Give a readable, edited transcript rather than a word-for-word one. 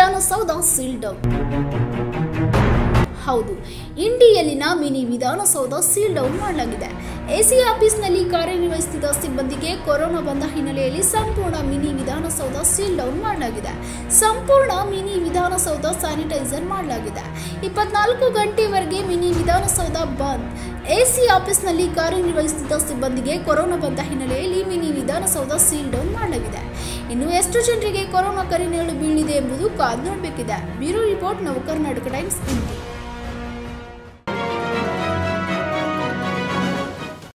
Vidhana Soudha seal down. ಹೌದು, ಇಂಡಿಯಲ್ಲಿನ mini Vidhana Soudha seal down ಮಾಡಲಾಗಿದೆ. ಎಸಿ ಆಫೀಸ್ನಲ್ಲಿ ಕಾರ್ಯನಿರ್ವಹಿಸುತ್ತಿದ್ದ ಸಿಬ್ಬಂದಿಗೆ ಕೊರೋನಾ ಬಂದ ಹಿನ್ನೆಲೆಯಲ್ಲಿ ಸಂಪೂರ್ಣ ಮಿನಿ ವಿಧಾನಸೌಧ ಸೀಲ್ ಡೌನ್ ಮಾಡಲಾಗಿದೆ. ಸಂಪೂರ್ಣ ಮಿನಿ ವಿಧಾನಸೌಧ ಸ್ಯಾನಿಟೈಸರ್ ಮಾಡಲಾಗಿದೆ. 24 ಗಂಟೆವರೆಗೆ ಮಿನಿ ವಿಧಾನಸೌಧ ಬಂದ್. ಎಸಿ ಆಫೀಸ್ನಲ್ಲಿ ಕಾರ್ಯನಿರ್ವಹಿಸುತ್ತಿದ್ದ ಸಿಬ್ಬಂದಿಗೆ ಕೊರೋನಾ ಬಂದ ಹಿನ್ನೆಲೆಯಲ್ಲಿ ಮಿನಿ ವಿಧಾನಸೌಧ ಸೀಲ್ ಡೌನ್ ಮಾಡಲಾಗಿದೆ. ಇನ್ನು ಎಷ್ಟು ಜನರಿಗೆ ಕೊರೋನಾ ಕರಿನೇಳು ಬೀಳಿದೆ ಎಂಬುದು ಕಾದು ನೋಡಬೇಕಿದೆ. ಬ್ಯೂರೋ ರಿಪೋರ್ಟ್, ನವ ಕರ್ನಾಟಕ ಟೈಮ್ಸ್.